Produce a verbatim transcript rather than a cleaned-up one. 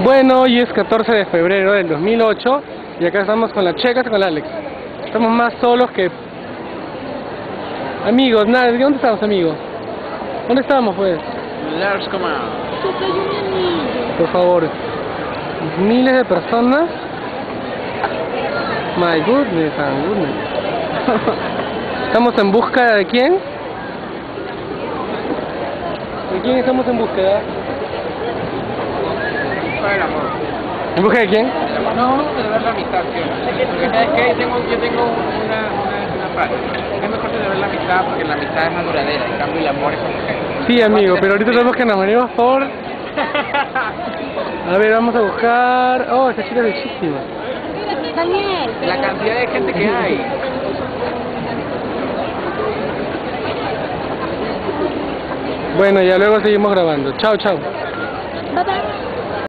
Bueno, hoy es catorce de febrero del dos mil ocho y acá estamos con las checas y con Alex. Estamos más solos que... Amigos, nada, ¿dónde estamos, amigos? ¿Dónde estamos, pues? Large Command. Por favor. Miles de personas. My goodness, and goodness. ¿Estamos en busca de quién? ¿De quién estamos en búsqueda? Para el amor. ¿En busca de quién? No, de ver la amistad, ¿sí? Porque sabes que tengo, yo tengo una, una, una frase. Es mejor de ver la amistad porque la amistad es más duradera. En cambio el amor es como que... Sí, amigo, pero ahorita tenemos que nos venimos por... A ver, vamos a buscar... Oh, esta chica es bellísima. Daniel. La cantidad de gente que hay. Bueno, ya luego seguimos grabando. Chao, chao.